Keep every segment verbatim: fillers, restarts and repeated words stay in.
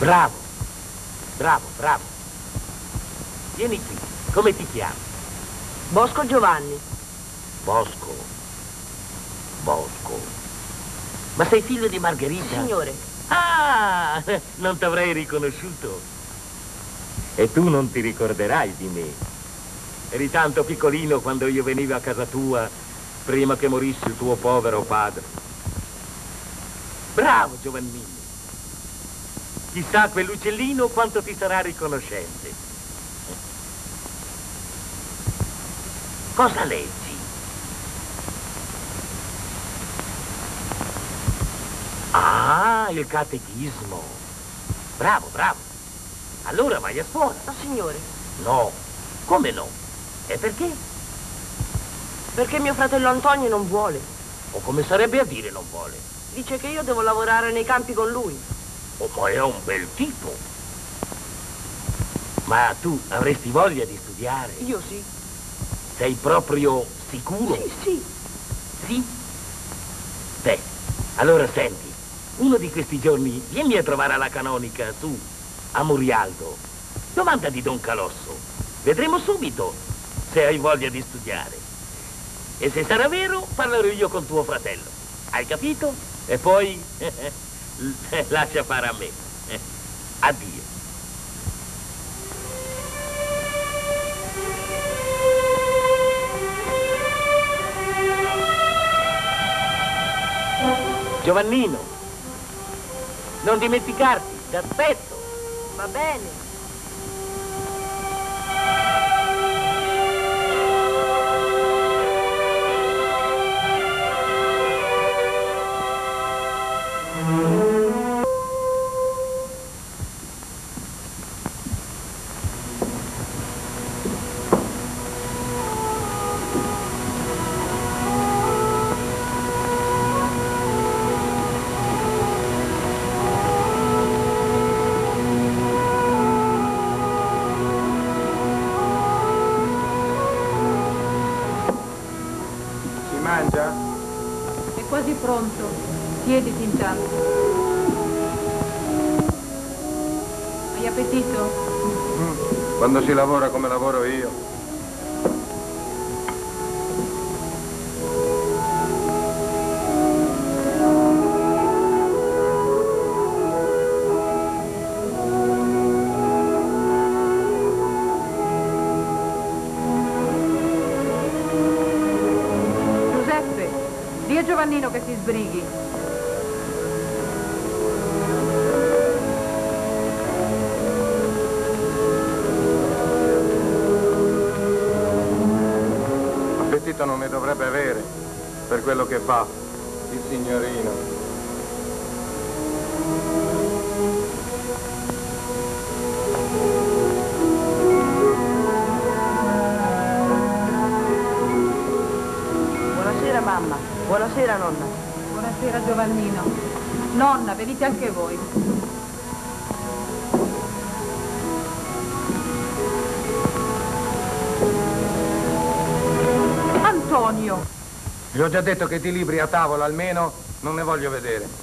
Bravo, bravo, bravo. Vieni qui, come ti chiami? Bosco Giovanni. Bosco. Bosco. Ma sei figlio di Margherita? Sì, signore. Ah, non t'avrei riconosciuto. E tu non ti ricorderai di me. Eri tanto piccolino quando io venivo a casa tua, prima che morisse il tuo povero padre. Bravo, Giovannino. Chissà quell'uccellino quanto ti sarà riconoscente. Cosa leggi? Ah, il catechismo. Bravo, bravo. Allora vai a scuola. No, signore. No, come no? E perché? Perché mio fratello Antonio non vuole. O come sarebbe a dire non vuole? Dice che io devo lavorare nei campi con lui. Oh, ma è un bel tipo. Ma tu avresti voglia di studiare? Io sì. Sei proprio sicuro? Sì, sì. Sì? Beh, allora senti. Uno di questi giorni vieni a trovare la canonica su, a Murialdo. Domanda di Don Calosso. Vedremo subito se hai voglia di studiare. E se sarà vero, parlerò io con tuo fratello. Hai capito? E poi lascia fare a me. Addio. Giovannino, non dimenticarti, ti aspetto. Va bene. Pronto, siediti intanto. Hai appetito? Mm. Quando si lavora come lavoro io. Giovannino che si sbrighi. Appetito non ne dovrebbe avere per quello che fa il signorino. Buonasera, mamma. Buonasera, nonna. Buonasera, Giovannino. Nonna, venite anche voi. Antonio! Gli ho già detto che ti libri a tavola, almeno non ne voglio vedere.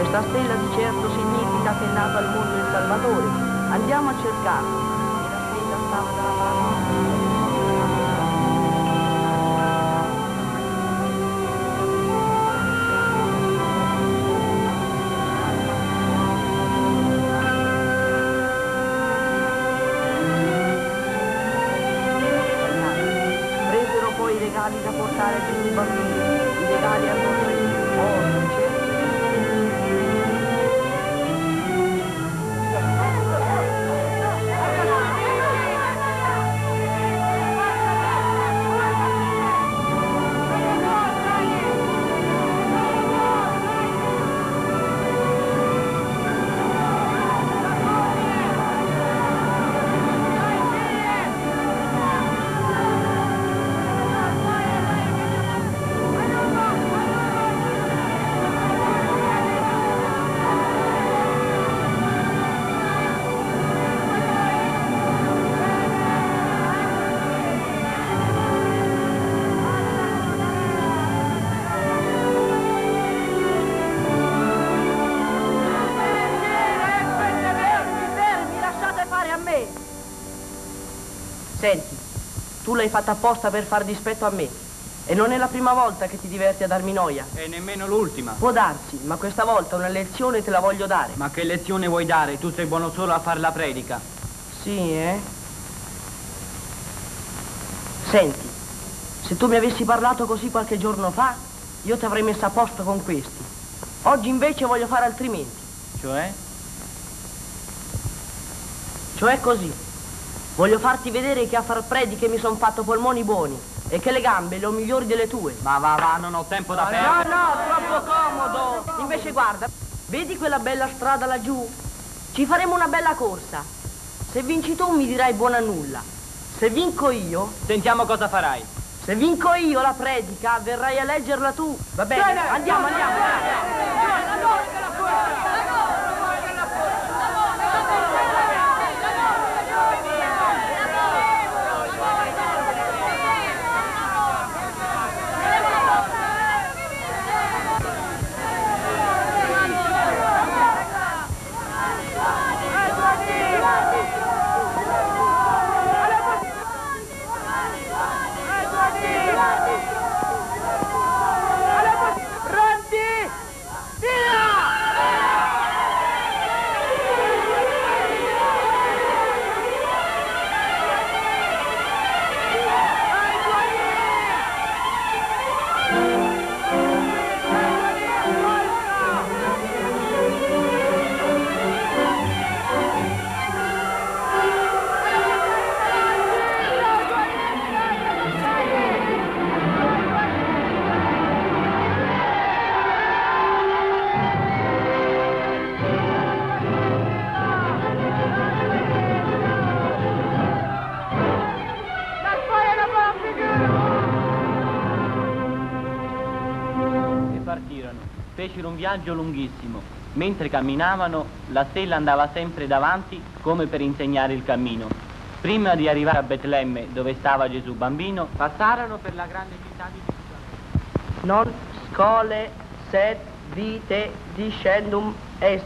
Questa stella di certo significa che è nato al mondo il Salvatore. Andiamo a cercarlo. E la stella stava dalla parte. Presero poi i regali da portare a Gesù bambino. I regali erano tre. Oro, certo. Senti, tu l'hai fatta apposta per far dispetto a me. E non è la prima volta che ti diverti a darmi noia. E nemmeno l'ultima. Può darsi, ma questa volta una lezione te la voglio dare. Ma che lezione vuoi dare? Tu sei buono solo a far la predica. Sì, eh? Senti, se tu mi avessi parlato così qualche giorno fa, io ti avrei messo a posto con questi. Oggi invece voglio fare altrimenti. Cioè? Cioè così. Voglio farti vedere che a far prediche mi son fatto polmoni buoni e che le gambe le ho migliori delle tue. Ma va, va, non ho tempo da No, perdere. no, troppo comodo. Invece guarda, vedi quella bella strada laggiù? Ci faremo una bella corsa. Se vinci tu mi dirai buona nulla. Se vinco io... Sentiamo cosa farai. Se vinco io la predica, verrai a leggerla tu. Va bene, bene andiamo, andiamo. Fecero un viaggio lunghissimo. Mentre camminavano, la stella andava sempre davanti come per insegnare il cammino. Prima di arrivare a Betlemme, dove stava Gesù bambino, passarono per la grande città di Gerusalemme. Non scole sed vite discendum est.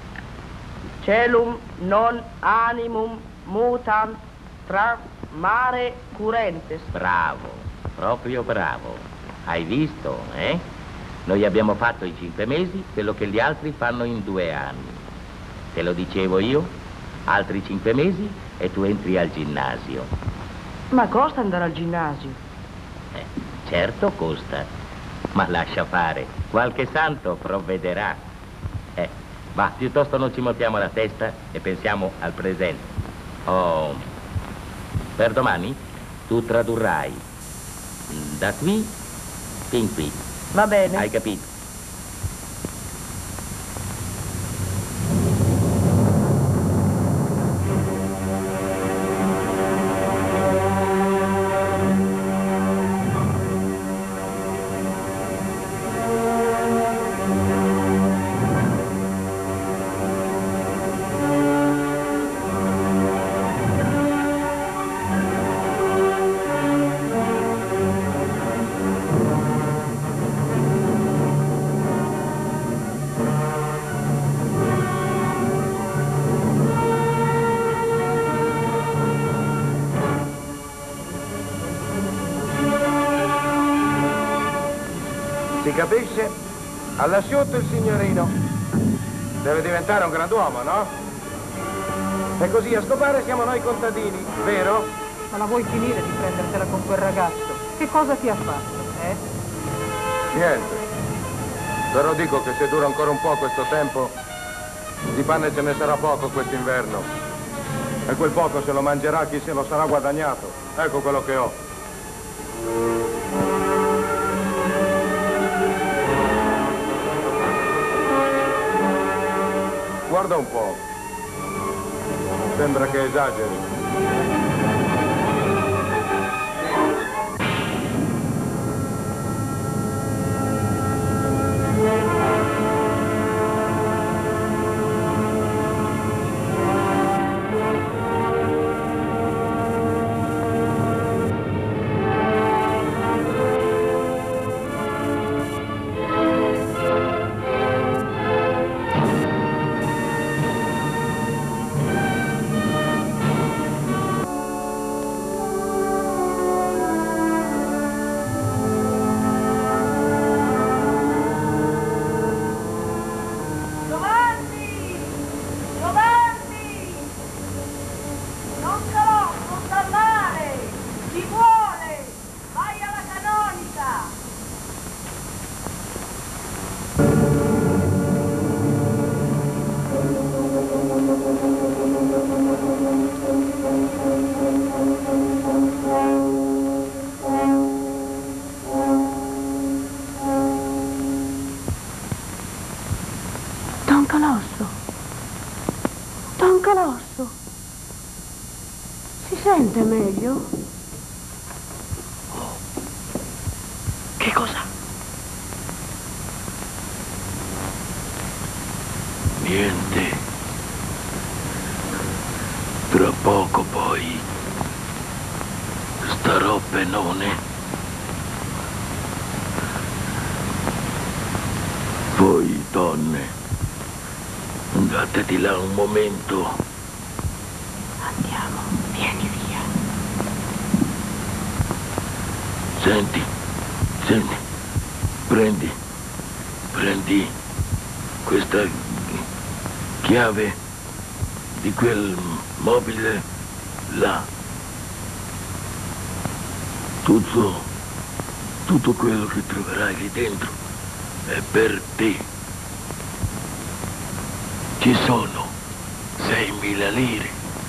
Celum non animum mutant tra mare currentes. Bravo, proprio bravo. Hai visto, eh? Noi abbiamo fatto in cinque mesi quello che gli altri fanno in due anni. Te lo dicevo io, altri cinque mesi e tu entri al ginnasio. Ma costa andare al ginnasio? Eh, certo costa, ma lascia fare, qualche santo provvederà. Eh, ma piuttosto non ci montiamo la testa e pensiamo al presente. Oh, per domani tu tradurrai da qui fin qui. Va bene. Hai capito? Si capisce? All'asciutto il signorino. Deve diventare un grand'uomo, no? E così a scopare siamo noi contadini, vero? Ma la vuoi finire di prendertela con quel ragazzo? Che cosa ti ha fatto, eh? Niente. Però dico che se dura ancora un po' questo tempo, di pane ce ne sarà poco quest'inverno. E quel poco se lo mangerà chi se lo sarà guadagnato. Ecco quello che ho. Guarda un po'. Sembra che esageri. Don Colosso, Don Colosso, si sente meglio? Oh. Che cosa? Niente. Tra poco poi starò benone. Voi, donne, andate di là un momento. Andiamo, vieni via. Senti, senti, prendi, prendi questa chiave di quel mobile là. Tutto, tutto quello che troverai lì dentro è per te. Ci sono seimila lire,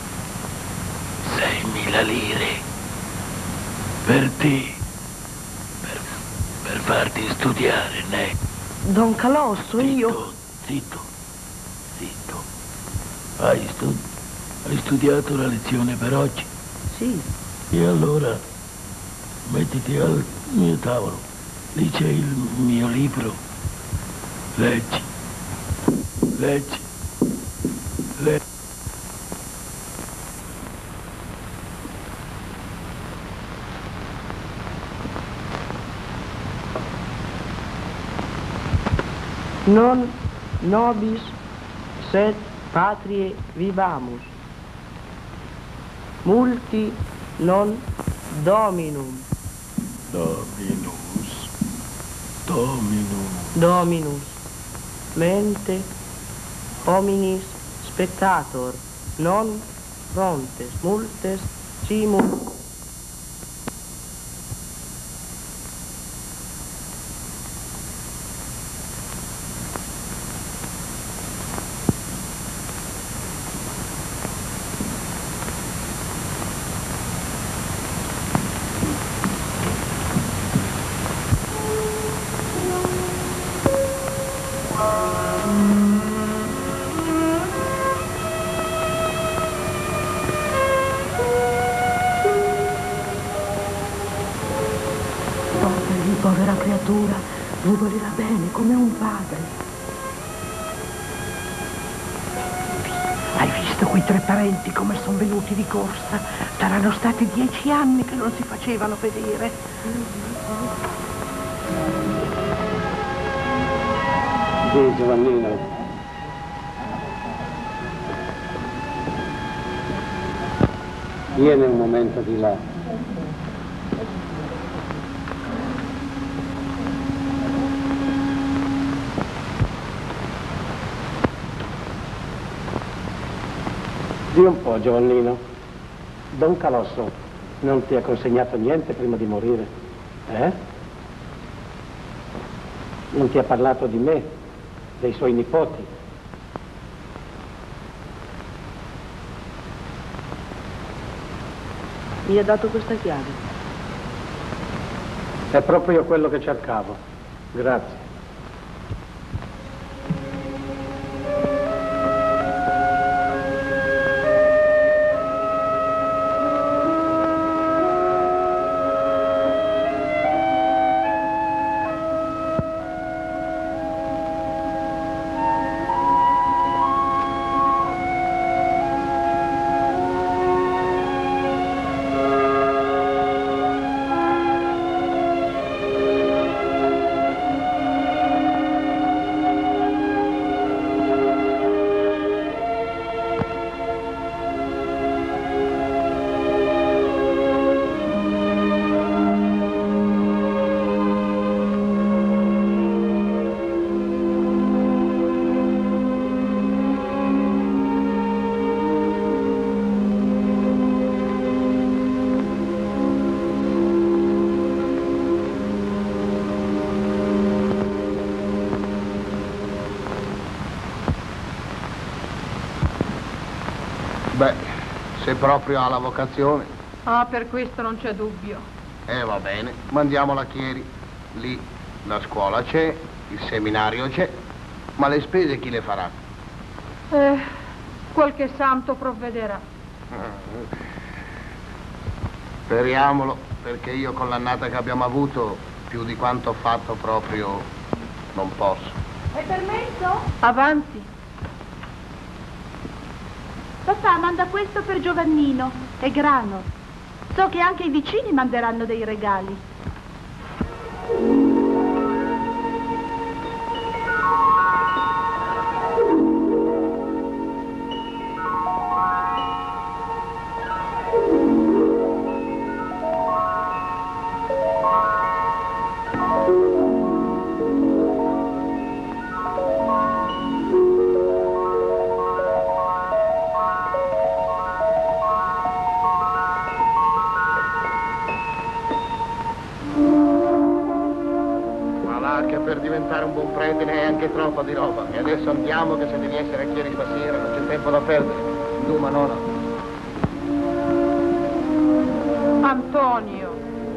seimila lire per te, per, per farti studiare, né? Don Colosso, io... Zitto, zitto, zitto. Hai, stu- hai studiato la lezione per oggi? Sì. E allora mettiti al mio tavolo, lì c'è il mio libro, leggi, leggi, leggi. Non nobis sed patriae vivamus, multi non dominum. Dominus, Dominum. Dominus, mente hominis spectator, non frontes multes simul. Povera creatura, mi voleva bene come un padre. Hai visto quei tre parenti come sono venuti di corsa? Saranno stati dieci anni che non si facevano vedere. Sì, Giovannino. Vieni un momento di là. Di un po', Giovannino. Don Calosso non ti ha consegnato niente prima di morire, eh? Non ti ha parlato di me, dei suoi nipoti? Mi ha dato questa chiave. È proprio quello che cercavo. Grazie. Beh, se proprio ha la vocazione. Ah, per questo non c'è dubbio. Eh, va bene, mandiamola a Chieri. Lì la scuola c'è, il seminario c'è, ma le spese chi le farà? Eh, qualche santo provvederà. Speriamolo, perché io con l'annata che abbiamo avuto, più di quanto ho fatto proprio, non posso. Hai permesso? Avanti. Papà manda questo per Giovannino, è grano. So che anche i vicini manderanno dei regali. Un buon prete ne è anche troppa di roba. E adesso andiamo, che se devi essere a Chieri stasera non c'è tempo da perdere. Duma nonna. Antonio.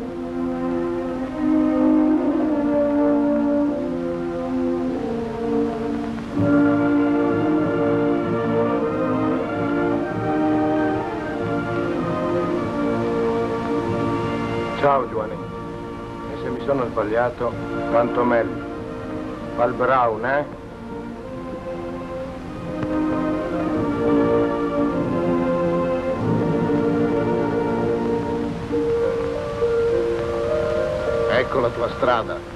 Ciao Giovanni. E se mi sono sbagliato, tanto meglio. Val Brown, eh? Ecco la tua strada.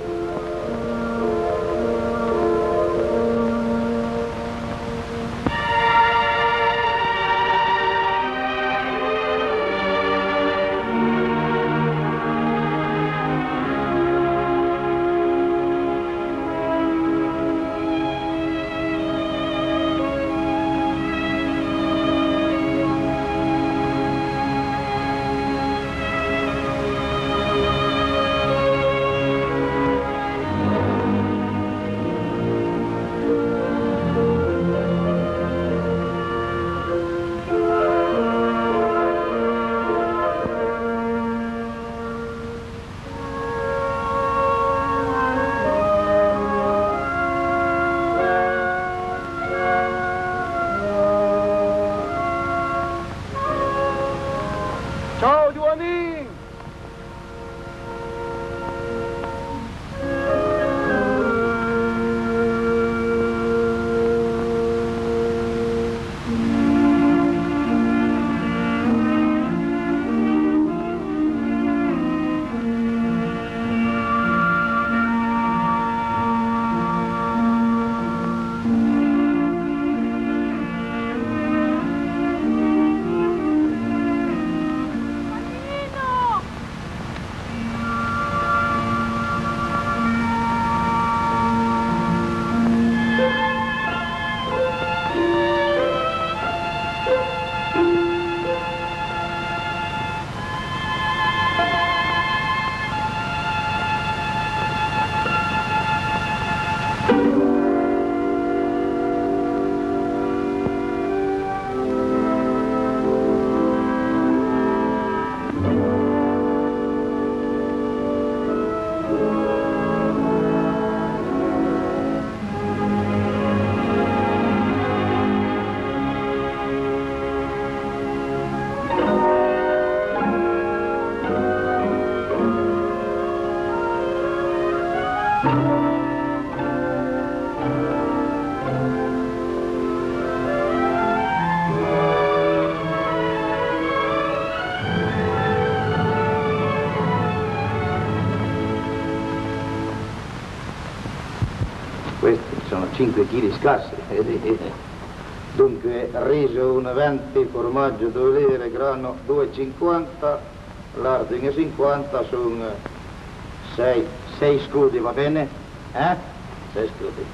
sono cinque chili scarsi. Dunque, riso uno e venti, formaggio due lire, grano due e cinquanta, lardo uno e cinquanta, sono sei, sei scudi, va bene? Eh? sei scudi.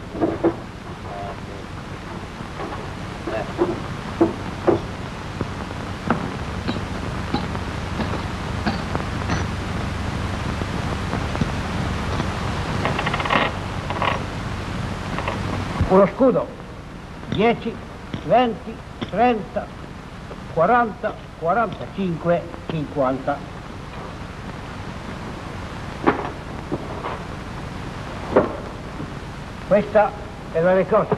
Eh. Uno scudo, dieci, venti, trenta, quaranta, quarantacinque, cinquanta. Questa è la recosita,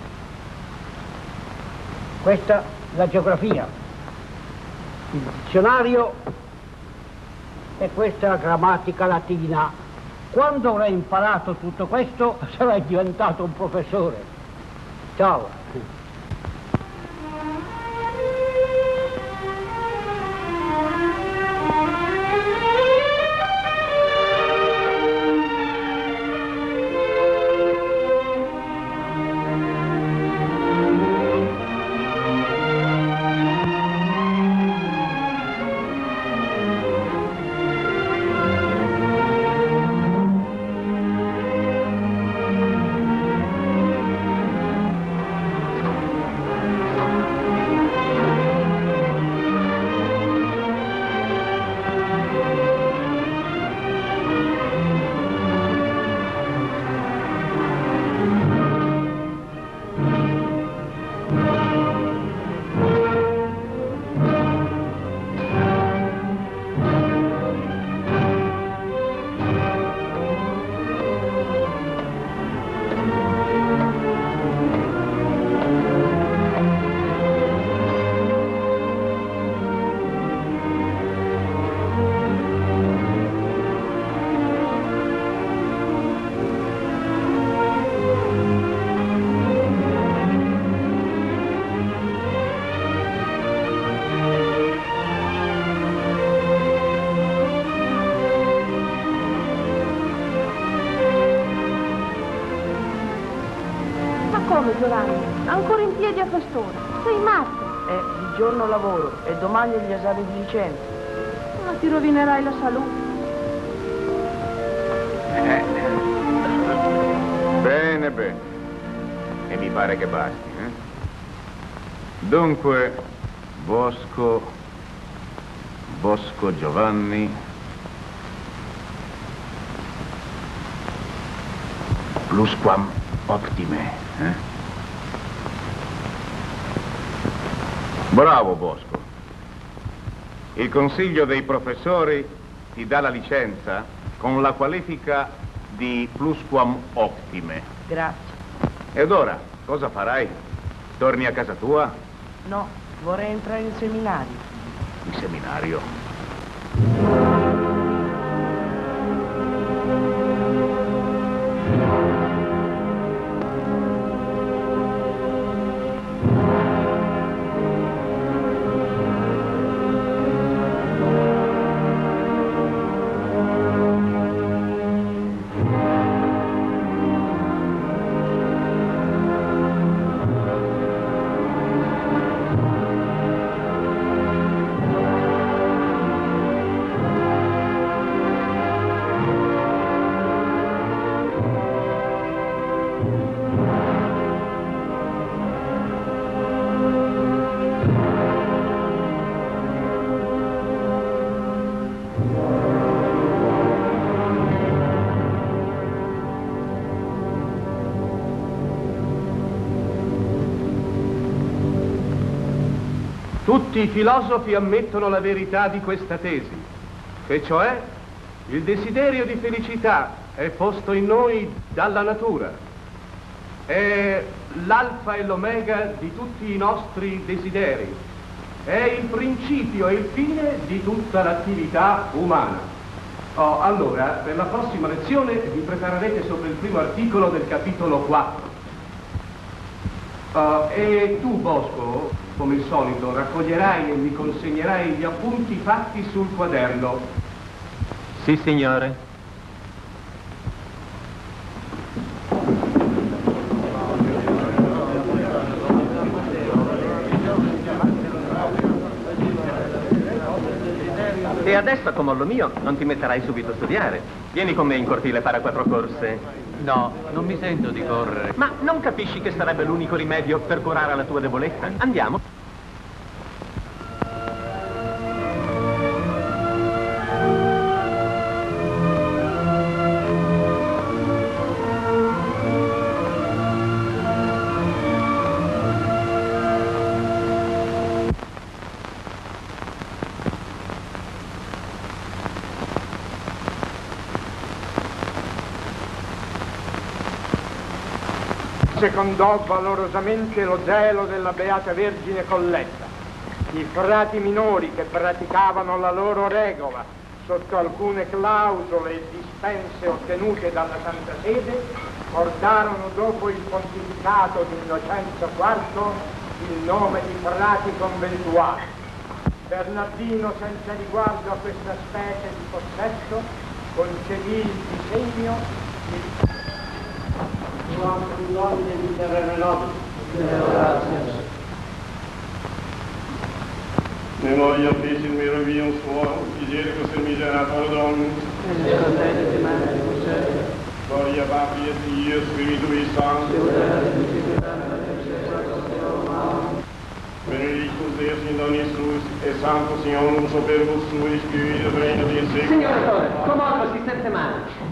questa la geografia, il dizionario e questa la grammatica latina. Quando avrai imparato tutto questo sarai diventato un professore. Ciao. Giovanni, ancora in piedi a quest'ora. Sei matto. Eh, di giorno lavoro e domani gli esami di licenza. Ma ti rovinerai la salute. Eh. Bene, bene. E mi pare che basti, eh? Dunque, Bosco, Bosco Giovanni, plusquam optime, eh? Bravo, Bosco. Il consiglio dei professori ti dà la licenza con la qualifica di plusquam optime. Grazie. Ed ora, cosa farai? Torni a casa tua? No, vorrei entrare in seminario. In seminario? Tutti i filosofi ammettono la verità di questa tesi, e cioè il desiderio di felicità è posto in noi dalla natura. È l'alfa e l'omega di tutti i nostri desideri. È il principio e il fine di tutta l'attività umana. Oh, allora, per la prossima lezione vi preparerete sopra il primo articolo del capitolo quattro. Uh, e tu, Bosco, come il solito, raccoglierai e mi consegnerai gli appunti fatti sul quaderno. Sì, signore. E adesso, come lo mio, non ti metterai subito a studiare. Vieni con me in cortile, fare quattro corse. No, non mi sento di correre. Ma non capisci che sarebbe l'unico rimedio per curare la tua debolezza? Andiamo. Secondò valorosamente lo zelo della Beata Vergine Colletta. I frati minori che praticavano la loro regola sotto alcune clausole e dispense ottenute dalla Santa Sede portarono dopo il pontificato di Innocenzo quarto il nome di frati conventuali. Bernardino, senza riguardo a questa specie di possesso, concedì il disegno di Memoria fece il meraviglia suo, Figerico se miserato Dominus. Gloria Patri et Filii Spiritui Sancti. Benedictus Deus in donis suis, e Sanctus Ionus operibus sui, Spiritus regno in secolo. Signor Dottore, comodo si sente male.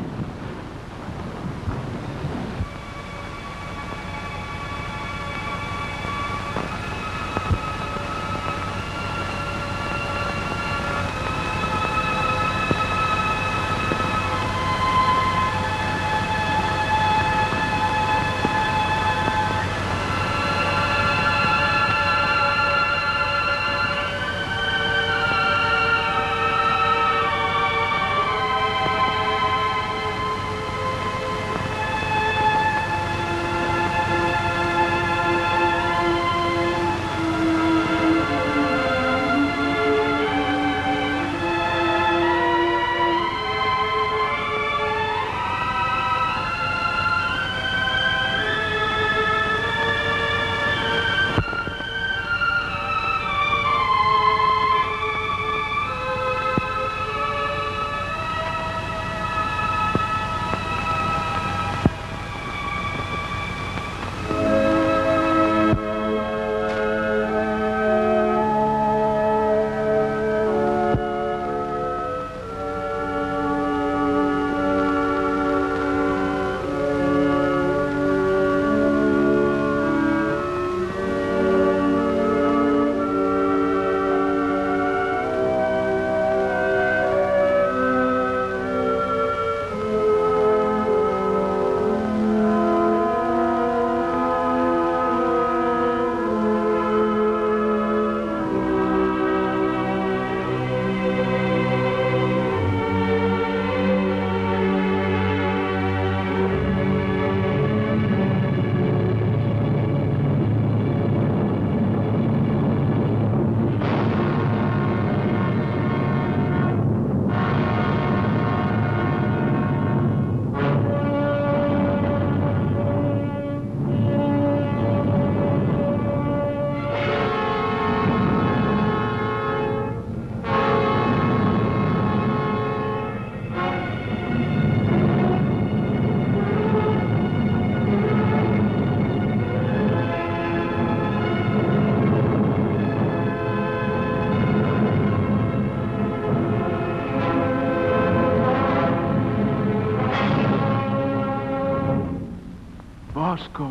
Bosco,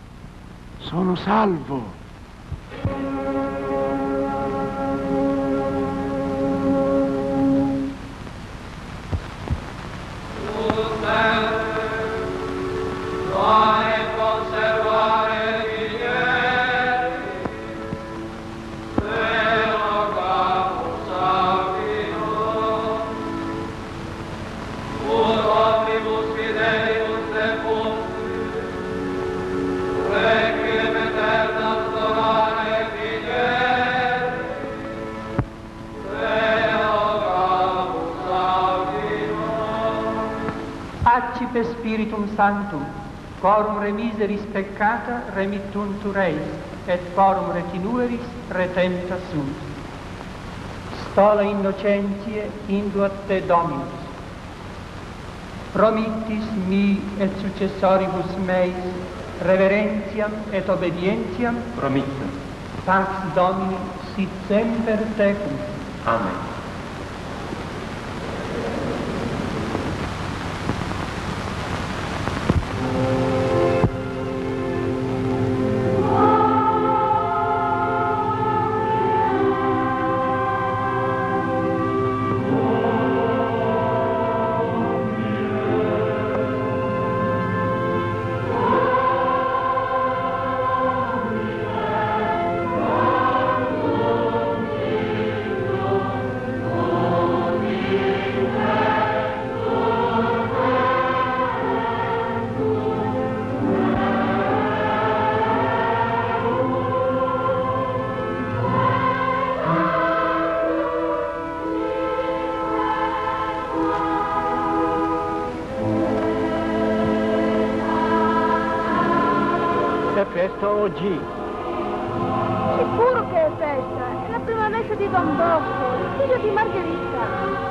sono salvo. Accipe Spiritum Sanctum, quorum remiseris peccata remittuntur eis, et quorum retinueris retenta sunt. sola innocentiae induat te Dominus. Promittis mi et successoribus meis reverentiam et obedientiam. Promitto. Pax Domini sit semper tecum. Amen. Festa oggi. Sicuro che è festa, è la prima messa di Don Bosco, il figlio di Margherita.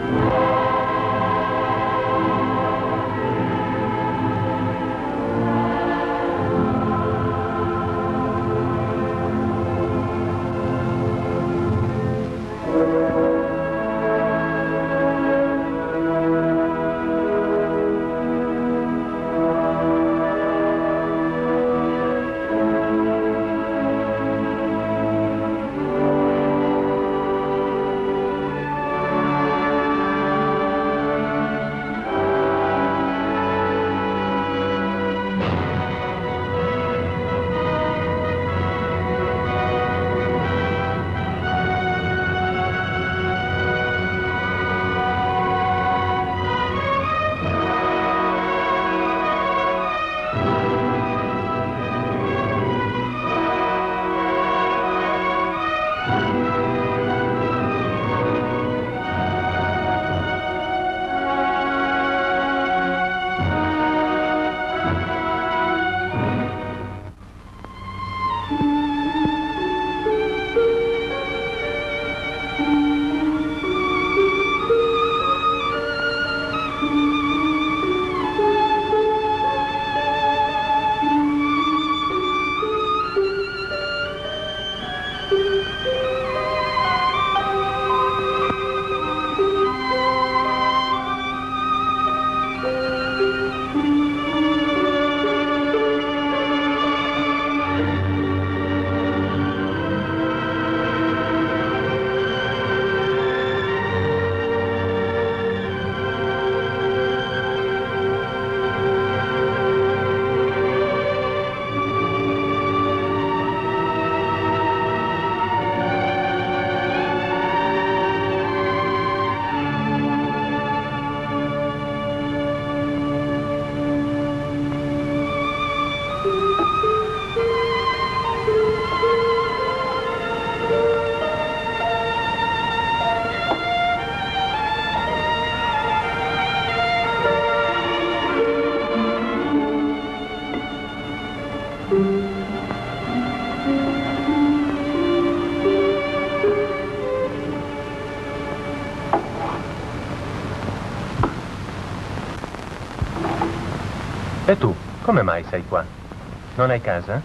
E tu, come mai sei qua? Non hai casa?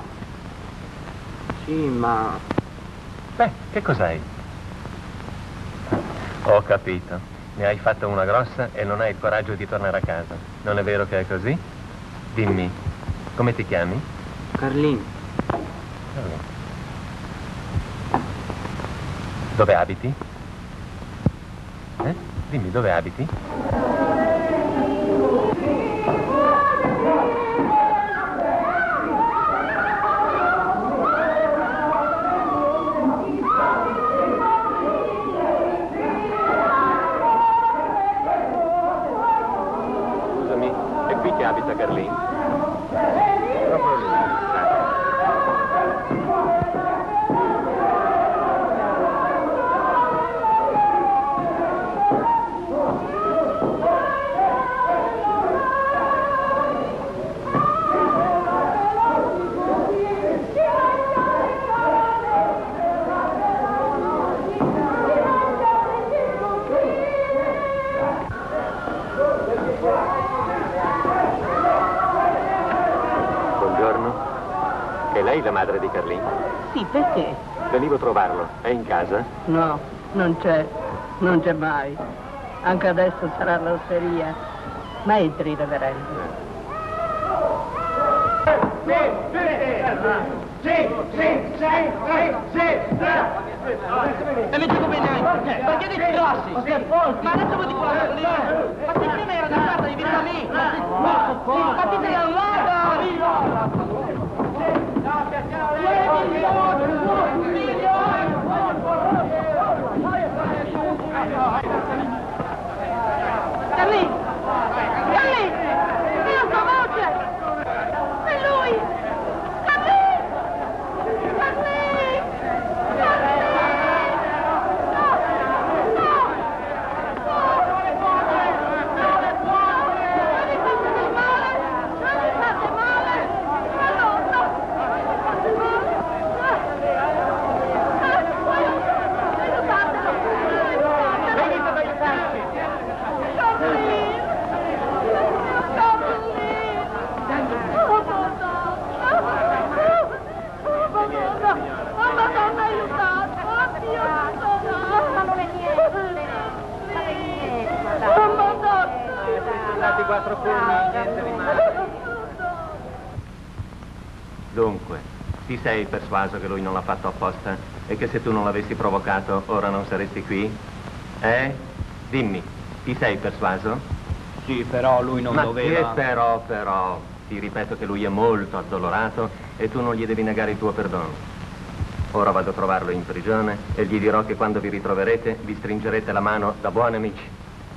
Sì, ma... Beh, che cos'hai? Ho capito. Ne hai fatta una grossa e non hai il coraggio di tornare a casa. Non è vero che è così? Dimmi, come ti chiami? Carlin. Carlin. Dove abiti? Eh? Dimmi, dove abiti? Scusami, è qui che abita Carlin? Proprio lì. lei la madre di Carlin? Sì, perché? Venivo a trovarlo. È in casa? No, non c'è. Non c'è mai. Anche adesso sarà all'osteria. Ma entri, reverendo. Sì, sì, sì, sì, sì. E mi dico bene, perché dei grossi? Ma adesso vuoi di qua, lì? Ma se prima era una carta di vita a me! Ma ti sei andato! Carlì! Carlì! È la sua voce! È lui! Carlì! Carlì! Carlì! Quattro pugni, niente rimane. Dunque, ti sei persuaso che lui non l'ha fatto apposta e che se tu non l'avessi provocato ora non saresti qui? Eh? Dimmi, ti sei persuaso? Sì, però lui non Ma doveva... Ma che però, però? Ti ripeto che lui è molto addolorato e tu non gli devi negare il tuo perdono. Ora vado a trovarlo in prigione e gli dirò che quando vi ritroverete vi stringerete la mano da buoni amici.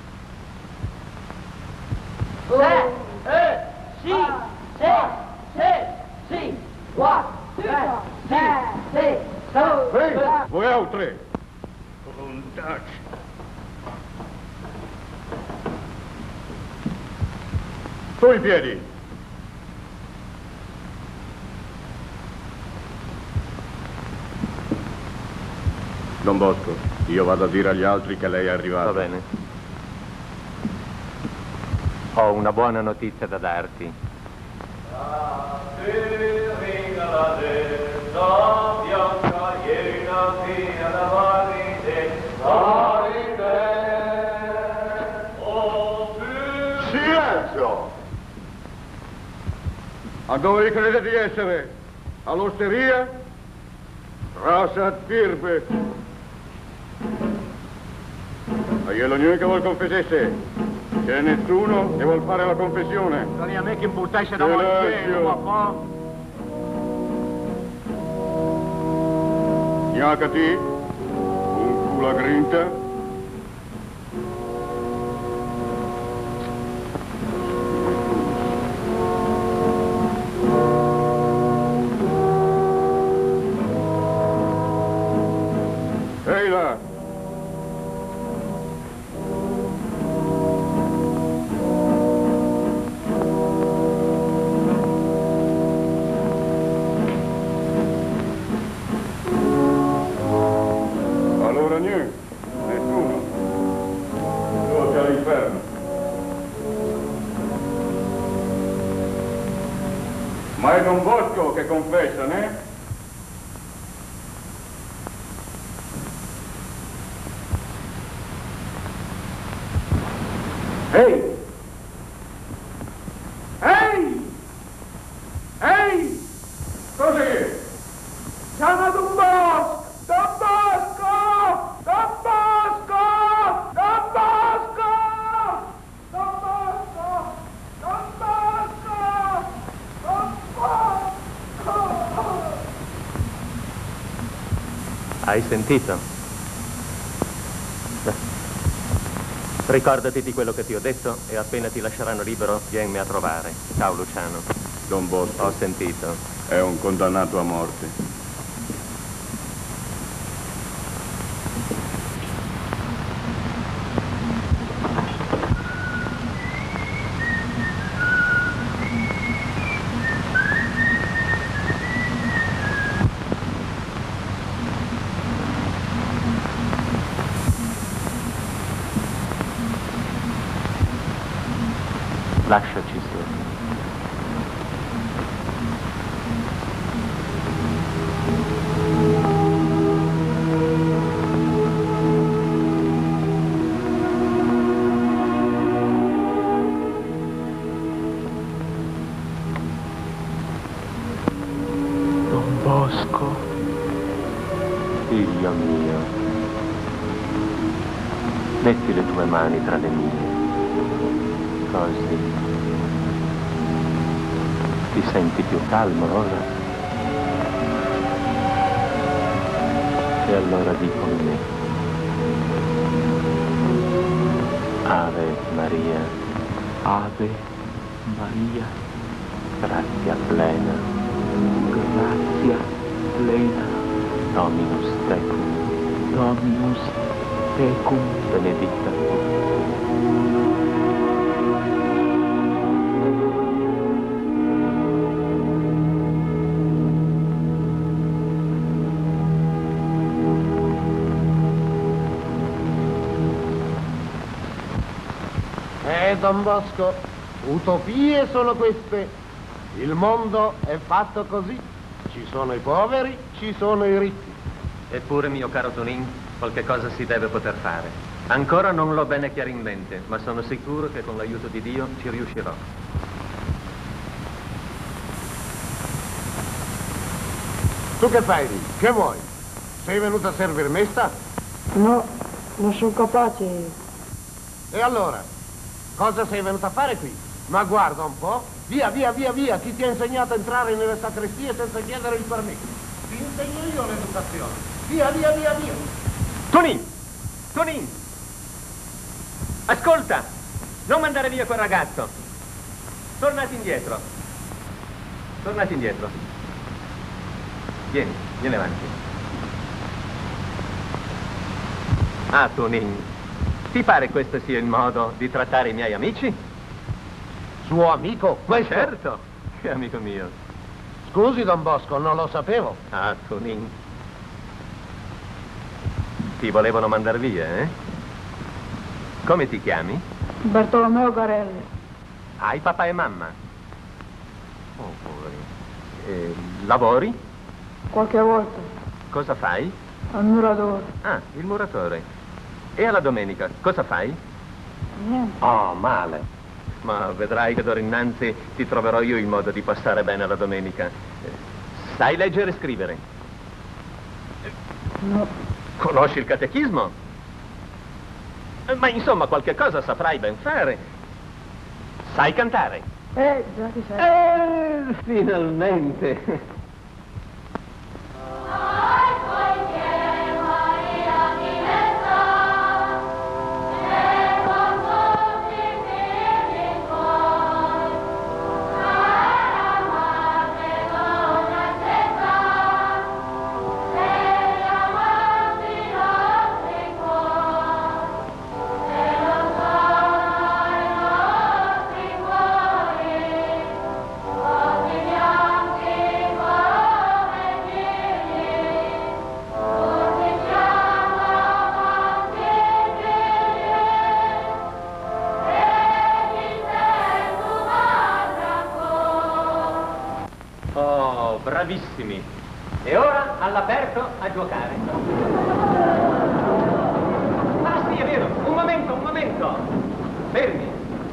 Eh, eh, sì, sì, sì, sì, qua, tre, sì, sì, Ehi, voi altri! Su i piedi! Don Bosco, io vado a dire agli altri che lei è arrivato. Va bene. Ho una buona notizia da darti. Silenzio! A dove credete di essere? All'osteria? Rasa Tirbe. Ma io lo che vuol confessesse. C'è nessuno che vuol fare la confessione. Non a me che imputasce da Silenzio. papà. Gnacati, un culo a grinta. Ehi là! Ma è Don Bosco che confessa, né? Ehi! Ehi! Ehi! Cos'è? Chiama Don Bosco! Don Bosco! Don Bosco! Don Bosco! Don Bosco! Don Bosco! Don Bosco! Hai sentito? Ricordati di quello che ti ho detto e appena ti lasceranno libero vienmi a trovare. Ciao Luciano. Don Bosco. Ho sentito. È un condannato a morte. Lasciaci soli. figlio mio, metti le tue mani tra le mie, così. Ti senti più calmo ora? E allora di con me. Ave Maria, Ave Maria, grazia plena, grazia plena, Dominus tecum, Dominus tecum, benedicta tu. Eh, Don Bosco, utopie sono queste. Il mondo è fatto così. Ci sono i poveri, ci sono i ricchi. Eppure, mio caro Tonin, qualche cosa si deve poter fare. Ancora non l'ho bene chiaro in mente, ma sono sicuro che con l'aiuto di Dio ci riuscirò. Tu che fai lì? Che vuoi? Sei venuto a servir mesta? No, non sono capace. E allora? Cosa sei venuto a fare qui? Ma guarda un po'. Via, via, via, via. Chi ti ha insegnato a entrare nelle sacrestie senza chiedere il permesso? Ti insegno io l'educazione. Via, via, via, via. Tonin! Tonin! Ascolta! Non mandare via quel ragazzo. Tornati indietro. Tornati indietro. Vieni, vieni avanti. Ah, Tonin, ti pare questo sia il modo di trattare i miei amici? Suo amico? Questo? Ma certo, che amico mio. Scusi, Don Bosco, non lo sapevo. Ah, Tonin. Ti volevano mandar via, eh? Come ti chiami? Bartolomeo Garelli. Hai papà e mamma? Oh, poveri. E lavori? Qualche volta. Cosa fai? Al muratore. Ah, il muratore. E alla domenica, cosa fai? Niente. Oh, male. Ma vedrai che d'ora innanzi ti troverò io il modo di passare bene la domenica. Sai leggere e scrivere? No. Conosci il catechismo? Ma insomma qualche cosa saprai ben fare. Sai cantare? Eh, già che sai. Eh, finalmente. Bravissimi. E ora all'aperto a giocare. Ah sì, è vero. Un momento, un momento. Fermi.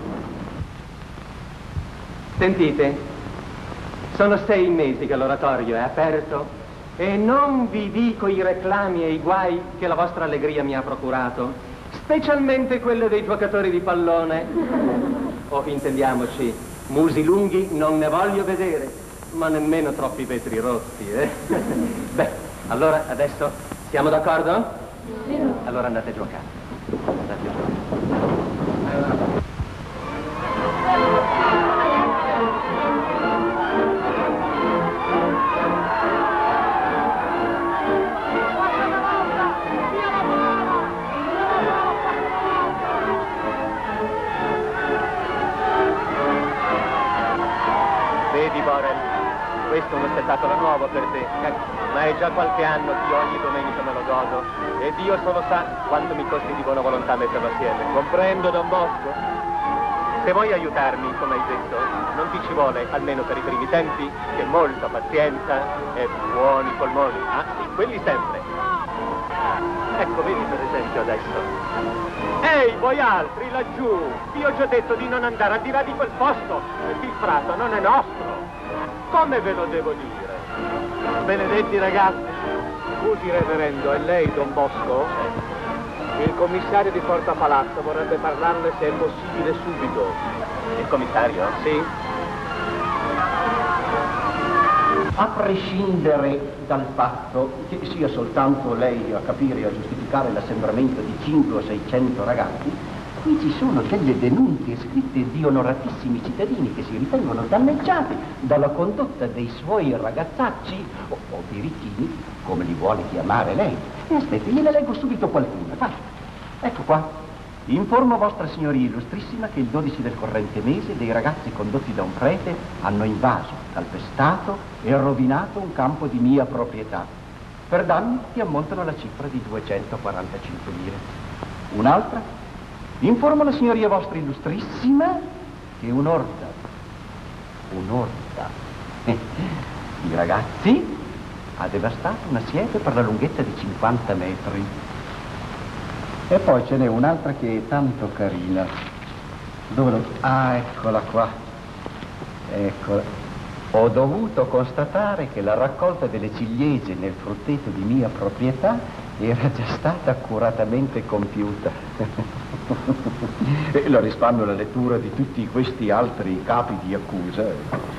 Sentite, sono sei mesi che l'oratorio è aperto e non vi dico i reclami e i guai che la vostra allegria mi ha procurato, specialmente quello dei giocatori di pallone. O intendiamoci, musi lunghi non ne voglio vedere. Ma nemmeno troppi vetri rotti, eh? Beh, allora adesso siamo d'accordo? Sì. Allora andate a giocare. Andate a giocare. Vedi, Borel? Questo è uno spettacolo nuovo per te, ma è già qualche anno che io ogni domenica me lo godo e Dio solo sa quanto mi costi di buona volontà metterlo assieme. Comprendo, Don Bosco? Se vuoi aiutarmi, come hai detto, non ti ci vuole, almeno per i primi tempi, che molta pazienza e buoni polmoni. Ah, sì, quelli sempre. Ecco, vedi per esempio adesso. Ehi, voi altri, laggiù, vi ho già detto di non andare al di là di quel posto. Il prato non è nostro. Come ve lo devo dire? Benedetti ragazzi, Scusi, reverendo, è lei, Don Bosco? Il commissario di Porta Palazzo vorrebbe parlarle, se è possibile, subito. Il commissario? Sì. A prescindere dal fatto che sia soltanto lei a capire e a giustificare l'assembramento di cinque o seicento ragazzi, qui ci sono delle denunce scritte di onoratissimi cittadini che si ritengono danneggiati dalla condotta dei suoi ragazzacci o, o birichini, come li vuole chiamare lei. E aspetti, gliene leggo subito qualcuna. Faccia. Ecco qua. Informo vostra signoria illustrissima che il dodici del corrente mese dei ragazzi condotti da un prete hanno invaso, calpestato e rovinato un campo di mia proprietà per danni che ammontano alla cifra di duecentoquarantacinque lire. Un'altra. Informo la signoria vostra illustrissima che un'orda, un'orda di ragazzi ha devastato una siepe per la lunghezza di cinquanta metri. E poi ce n'è un'altra che è tanto carina. Dove lo... Ah, eccola qua. Eccola. Ho dovuto constatare che la raccolta delle ciliegie nel frutteto di mia proprietà era già stata accuratamente compiuta. E la risparmio la lettura di tutti questi altri capi di accusa.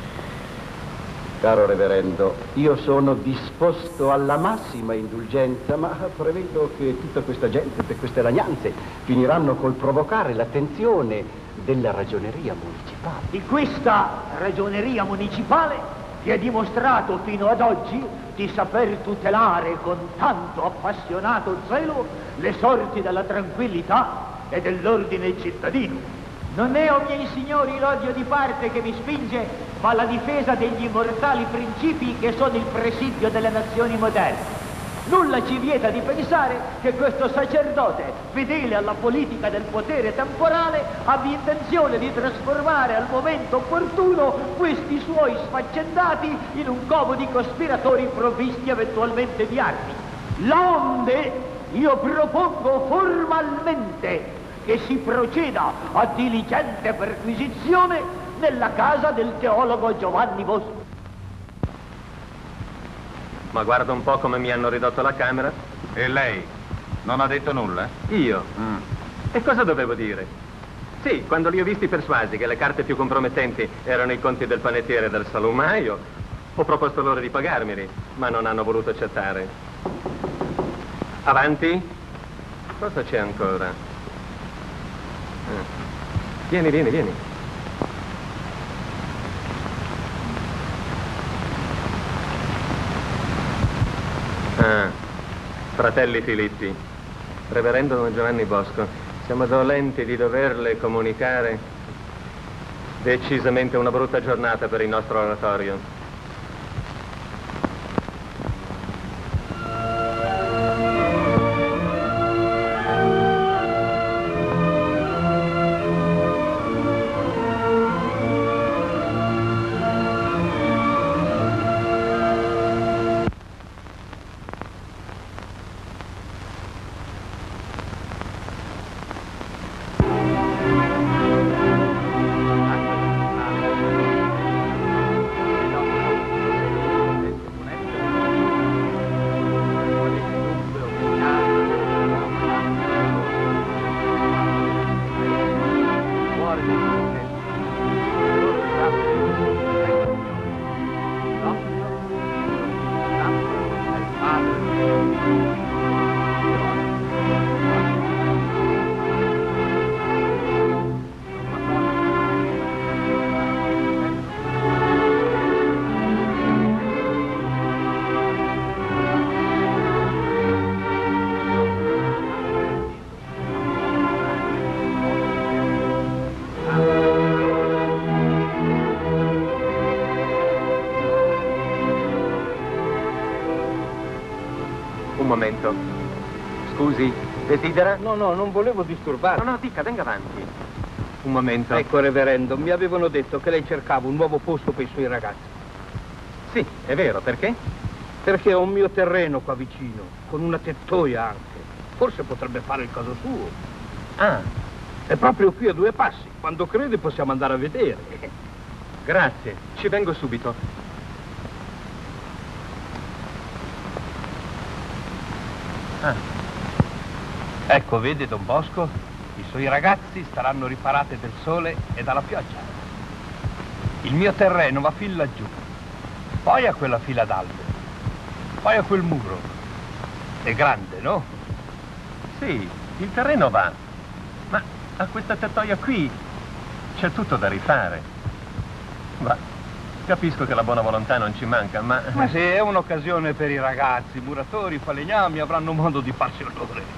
Caro reverendo, io sono disposto alla massima indulgenza, ma prevedo che tutta questa gente, tutte queste lagnanze, finiranno col provocare l'attenzione della ragioneria municipale. Di questa ragioneria municipale ti è dimostrato fino ad oggi di saper tutelare con tanto appassionato zelo le sorti della tranquillità e dell'ordine cittadino. Non è, o miei signori, l'odio di parte che mi spinge, ma la difesa degli immortali principi che sono il presidio delle nazioni moderne. Nulla ci vieta di pensare che questo sacerdote, fedele alla politica del potere temporale, abbia intenzione di trasformare al momento opportuno questi suoi sfaccendati in un covo di cospiratori provvisti eventualmente di armi. Laonde io propongo formalmente che si proceda a diligente perquisizione nella casa del teologo Giovanni Bosco. Ma guarda un po' come mi hanno ridotto la camera. E lei? Non ha detto nulla? Io? Mm. E cosa dovevo dire? Sì, quando li ho visti persuasi che le carte più compromettenti erano i conti del panettiere e del salumaio, ho proposto loro di pagarmeli, ma non hanno voluto accettare. Avanti? Cosa c'è ancora? Vieni, vieni, vieni. Ah, fratelli Filippi, reverendo Don Giovanni Bosco, siamo dolenti di doverle comunicare decisamente una brutta giornata per il nostro oratorio. Un momento. Scusi, desidera? No, no, non volevo disturbare. No, no, dica, venga avanti. Un momento. Ecco, reverendo, mi avevano detto che lei cercava un nuovo posto per i suoi ragazzi. Sì, è vero, perché? Perché ho un mio terreno qua vicino, con una tettoia anche. Forse potrebbe fare il caso suo. Ah. È proprio qui a due passi. Quando crede possiamo andare a vedere. Grazie, ci vengo subito. Ah. Ecco, vede, Don Bosco, i suoi ragazzi staranno riparate del sole e dalla pioggia. Il mio terreno va fin laggiù, poi a quella fila d'alberi, poi a quel muro. È grande, no? Sì, il terreno va, ma a questa tettoia qui c'è tutto da rifare. Va, capisco che la buona volontà non ci manca, ma... Ma se è un'occasione per i ragazzi, i muratori, i falegnami avranno modo di farsi onore.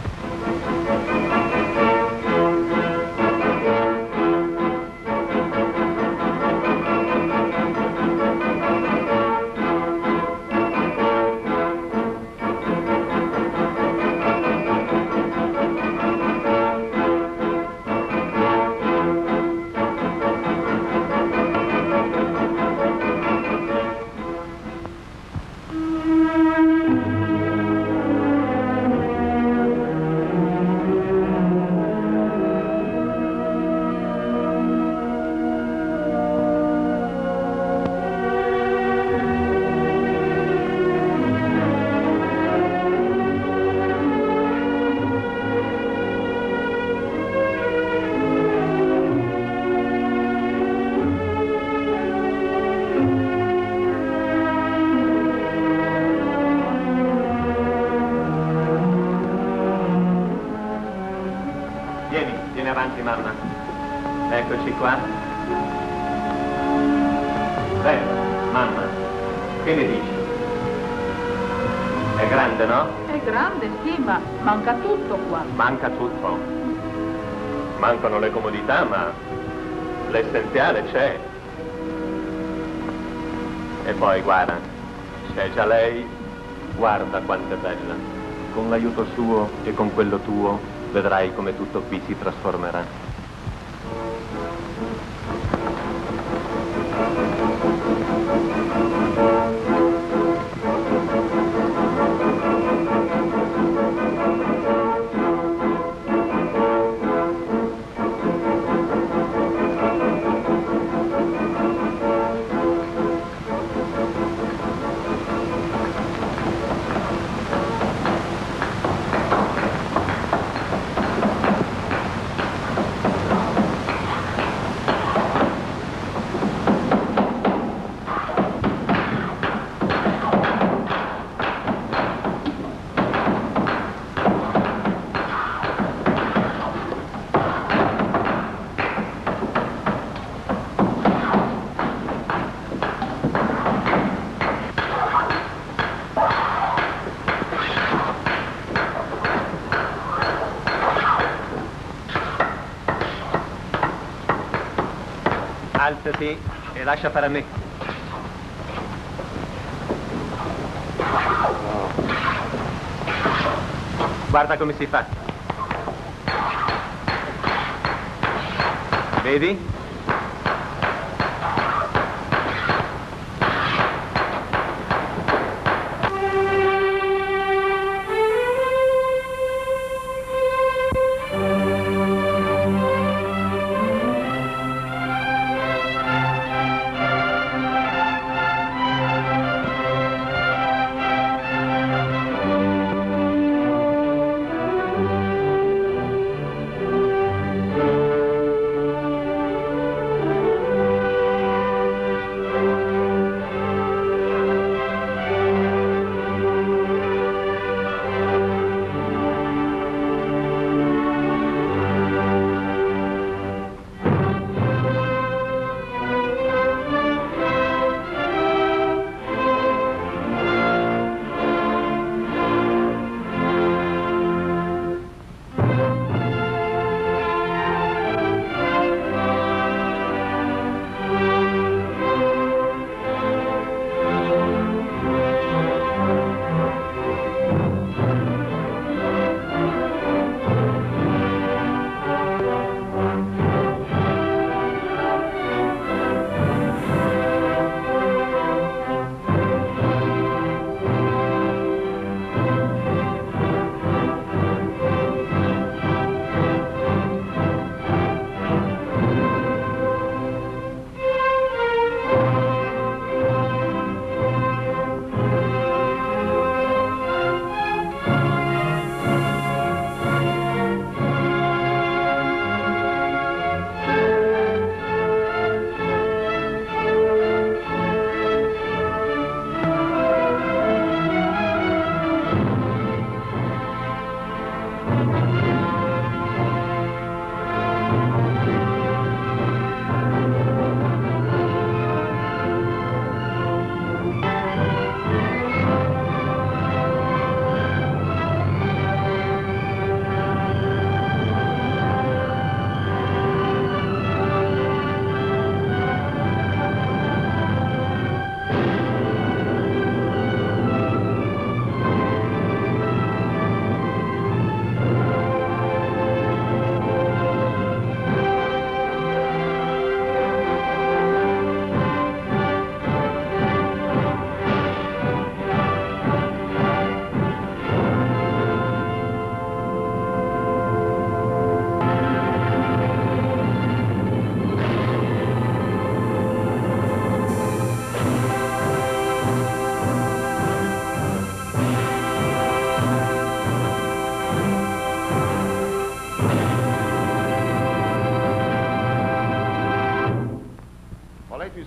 Avanti, mamma. Eccoci qua. Beh, mamma, che ne dici? È grande, no? È grande, sì, ma manca tutto qua. Manca tutto. Mancano le comodità, ma l'essenziale c'è. E poi, guarda, c'è già lei, guarda quanto è bella. Con l'aiuto suo e con quello tuo vedrai come tutto qui si trasformerà. Alzati e lascia fare a me. Guarda come si fa. Vedi?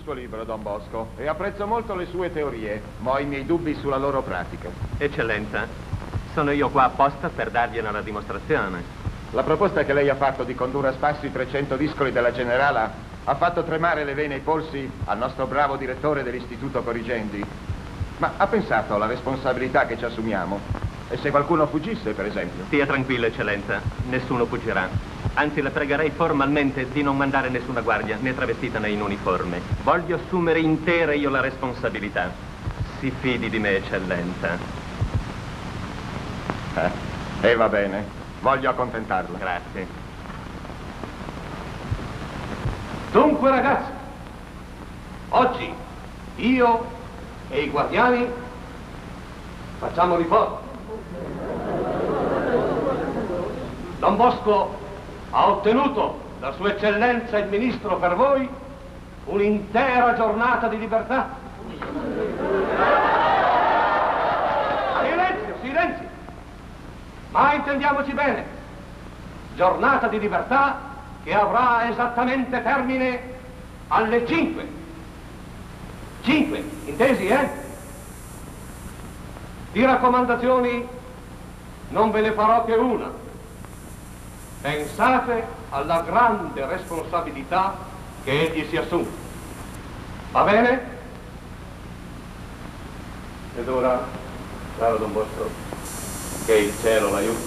suo libro, Don Bosco, e apprezzo molto le sue teorie, ma ho i miei dubbi sulla loro pratica. Eccellenza, sono io qua apposta per dargliene la dimostrazione. La proposta che lei ha fatto di condurre a spasso i trecento discoli della Generala ha fatto tremare le vene e i polsi al nostro bravo direttore dell'Istituto Corigendi. Ma ha pensato alla responsabilità che ci assumiamo? E se qualcuno fuggisse, per esempio? Stia tranquillo, Eccellenza, nessuno fuggirà. Anzi, le pregherei formalmente di non mandare nessuna guardia, né travestita né in uniforme. Voglio assumere intera io la responsabilità. Si fidi di me, Eccellenza. Eh, e va bene. Voglio accontentarla. Grazie. Dunque, ragazzi, oggi io e i guardiani facciamo riposo. Don Bosco ha ottenuto da Sua Eccellenza il Ministro per voi un'intera giornata di libertà. Silenzio, silenzio! Ma intendiamoci bene, giornata di libertà che avrà esattamente termine alle cinque. Cinque, intesi, eh? Di raccomandazioni non ve ne farò che una. Pensate alla grande responsabilità che egli si assume. Va bene? Ed ora, caro Don Bosco, che il cielo l'aiuti.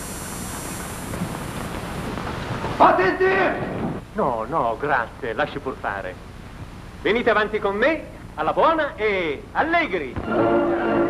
Fate il dire! No, no, grazie, lasci pur fare. Venite avanti con me, alla buona e allegri!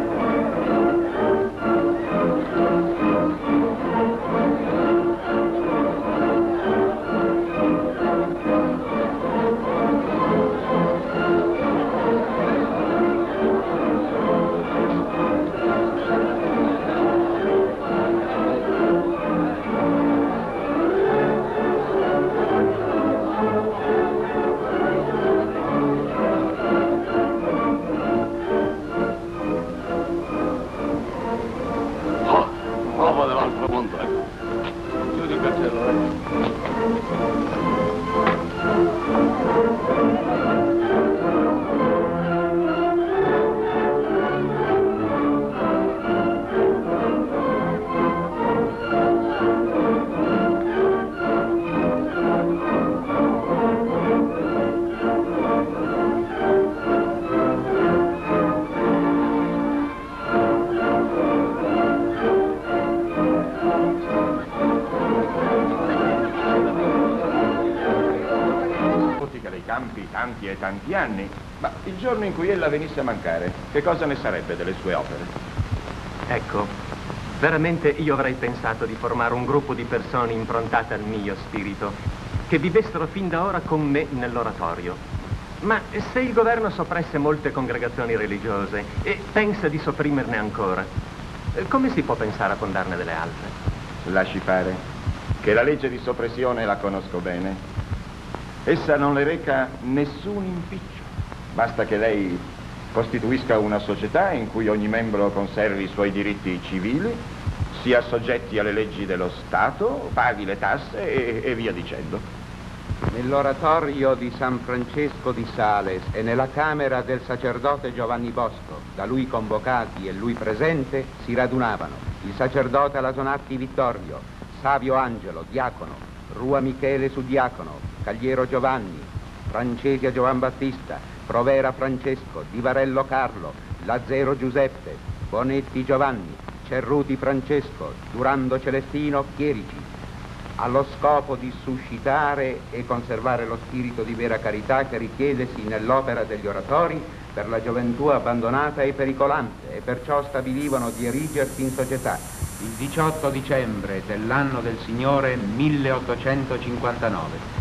Tanti e tanti anni, ma il giorno in cui ella venisse a mancare, che cosa ne sarebbe delle sue opere? Ecco, veramente io avrei pensato di formare un gruppo di persone improntate al mio spirito, che vivessero fin da ora con me nell'oratorio. Ma se il governo soppresse molte congregazioni religiose e pensa di sopprimerne ancora, come si può pensare a fondarne delle altre? Lasci fare, che la legge di soppressione la conosco bene. Essa non le reca nessun impiccio. Basta che lei costituisca una società in cui ogni membro conservi i suoi diritti civili, sia soggetti alle leggi dello Stato, paghi le tasse e, e via dicendo. Nell'oratorio di San Francesco di Sales e nella camera del sacerdote Giovanni Bosco, da lui convocati e lui presente, si radunavano il sacerdote Alasonatti Vittorio, Savio Angelo, diacono, Rua Michele Suddiacono, Cagliero Giovanni, Francesia Giovan Battista, Provera Francesco, Divarello Carlo, Lazzero Giuseppe, Bonetti Giovanni, Cerruti Francesco, Durando Celestino, chierici, allo scopo di suscitare e conservare lo spirito di vera carità che richiedesi nell'opera degli oratori per la gioventù abbandonata e pericolante, e perciò stabilivano di erigersi in società il diciotto dicembre dell'anno del Signore milleottocentocinquantanove.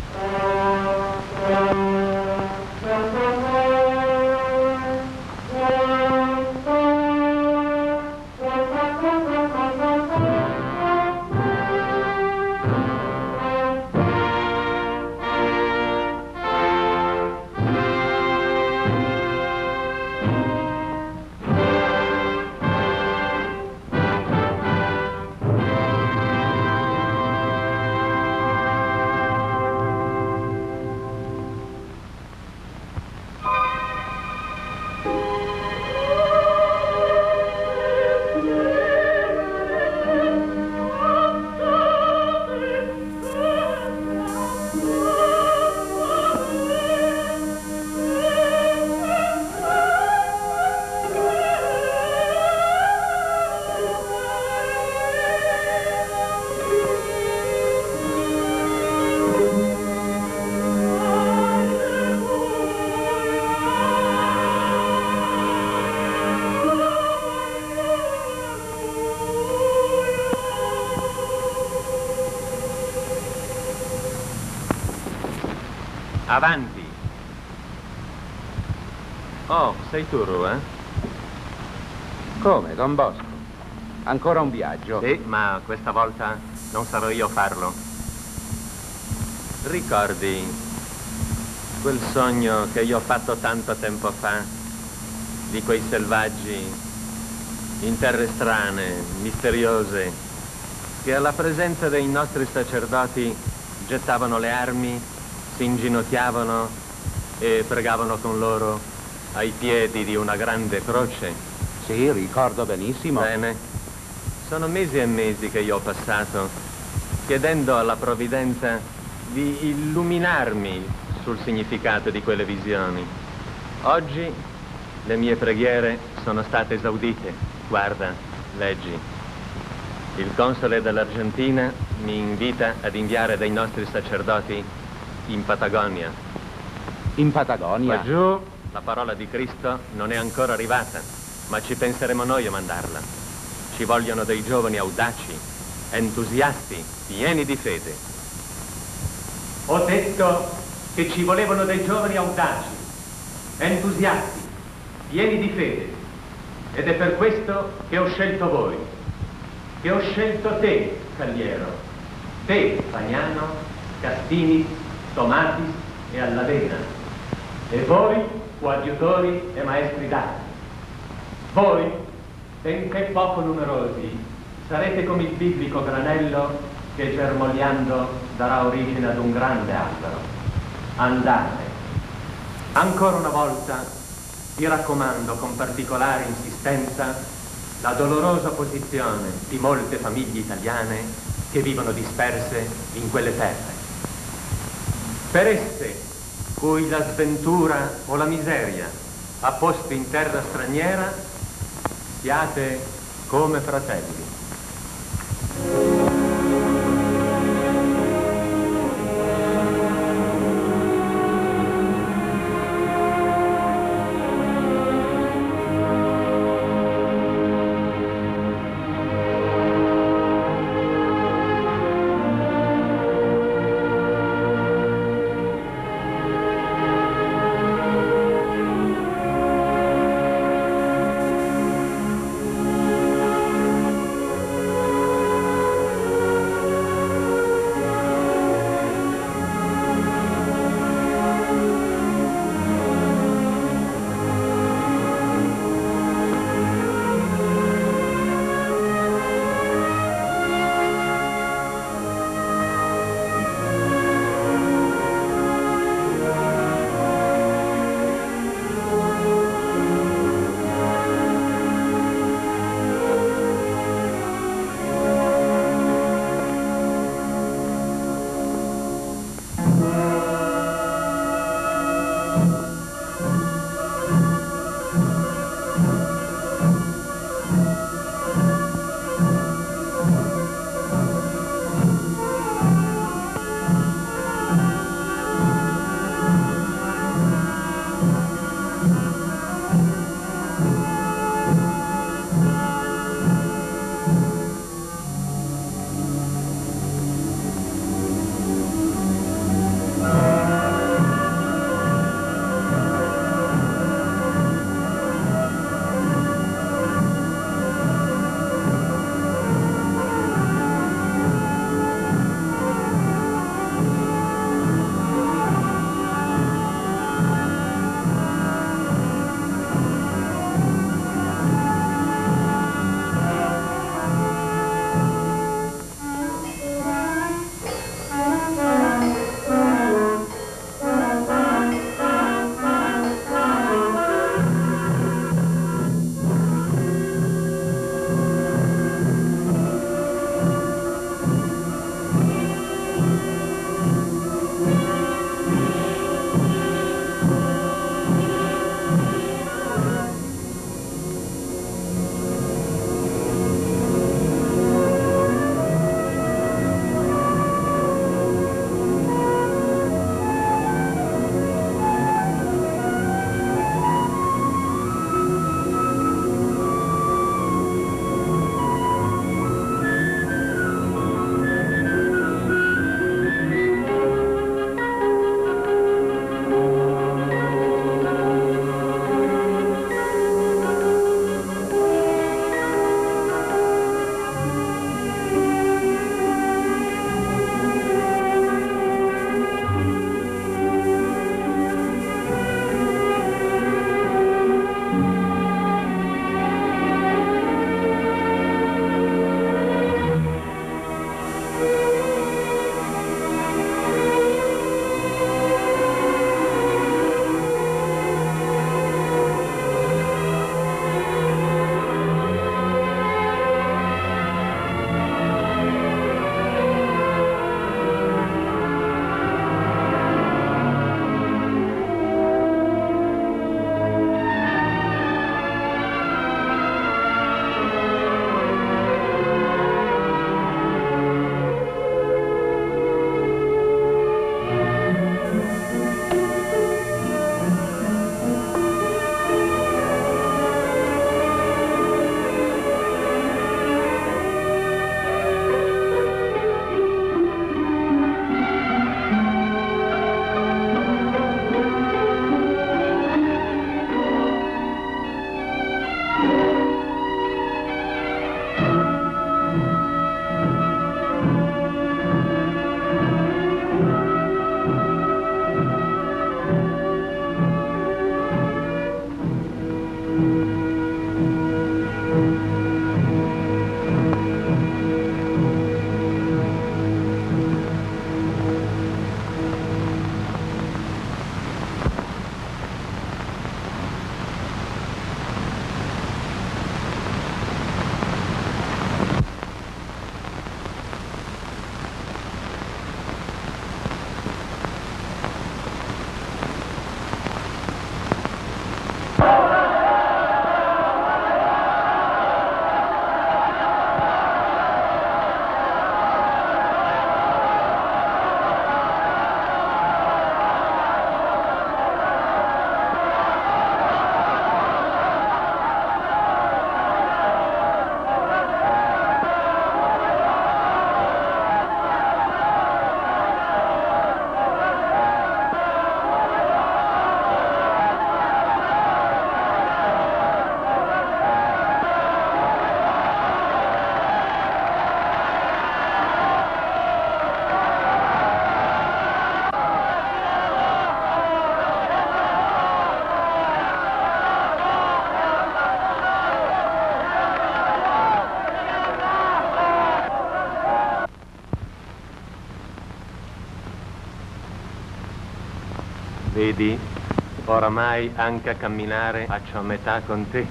Avanti. Oh, sei tu, Ru, eh? Come, Don Bosco? Ancora un viaggio? Sì, ma questa volta non sarò io a farlo. Ricordi quel sogno che io ho fatto tanto tempo fa di quei selvaggi in terre strane, misteriose, che alla presenza dei nostri sacerdoti gettavano le armi, si inginocchiavano e pregavano con loro ai piedi di una grande croce? Sì, ricordo benissimo. Bene. Sono mesi e mesi che io ho passato chiedendo alla provvidenza di illuminarmi sul significato di quelle visioni. Oggi le mie preghiere sono state esaudite. Guarda, leggi. Il console dell'Argentina mi invita ad inviare dei nostri sacerdoti in Patagonia. In Patagonia? Laggiù la parola di Cristo non è ancora arrivata, ma ci penseremo noi a mandarla. Ci vogliono dei giovani audaci, entusiasti, pieni di fede. Ho detto che ci volevano dei giovani audaci, entusiasti, pieni di fede. Ed è per questo che ho scelto voi, che ho scelto te, Calliero, te, Fagnano, Castini, Tomatis e Allavena, e voi, coadiutori e maestri d'arte. Voi, benché poco numerosi, sarete come il biblico granello che germogliando darà origine ad un grande albero. Andate. Ancora una volta vi raccomando con particolare insistenza la dolorosa posizione di molte famiglie italiane che vivono disperse in quelle terre. Per esse, cui la sventura o la miseria ha posto in terra straniera, siate come fratelli. Vedi, oramai anche a camminare faccio a metà con te.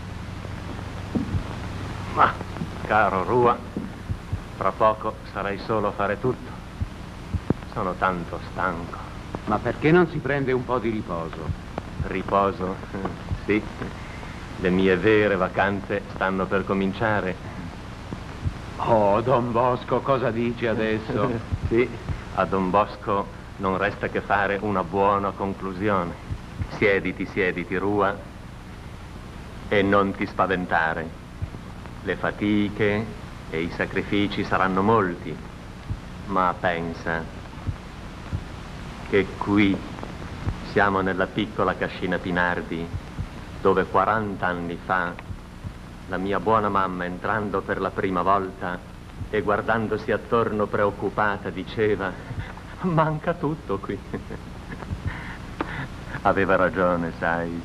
Ma, caro Rua, fra poco sarai solo a fare tutto. Sono tanto stanco. Ma perché non si prende un po' di riposo? Riposo? Sì. Le mie vere vacanze stanno per cominciare. Oh, Don Bosco, cosa dici adesso? Sì, a Don Bosco non resta che fare una buona conclusione. Siediti, siediti, Rua, e non ti spaventare. Le fatiche e i sacrifici saranno molti, ma pensa che qui siamo nella piccola cascina Pinardi, dove quaranta anni fa la mia buona mamma, entrando per la prima volta e guardandosi attorno preoccupata, diceva: manca tutto qui. Aveva ragione, sai.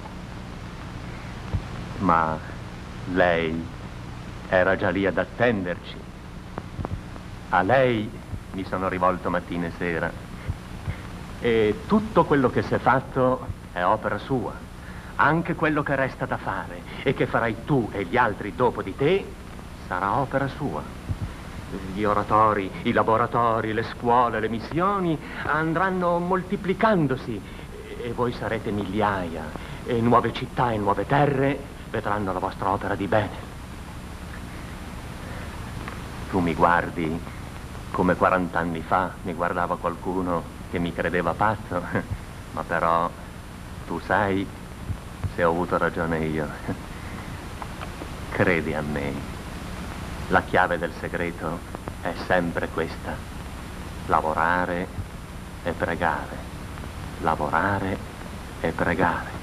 Ma lei era già lì ad attenderci. A lei mi sono rivolto mattina e sera. E tutto quello che si è fatto è opera sua. Anche quello che resta da fare e che farai tu e gli altri dopo di te sarà opera sua. Gli oratori, i laboratori, le scuole, le missioni andranno moltiplicandosi e voi sarete migliaia e nuove città e nuove terre vedranno la vostra opera di bene. Tu mi guardi come quarant'anni fa mi guardava qualcuno che mi credeva pazzo, ma però tu sai se ho avuto ragione io. Credi a me, la chiave del segreto è sempre questa: lavorare e pregare, lavorare e pregare.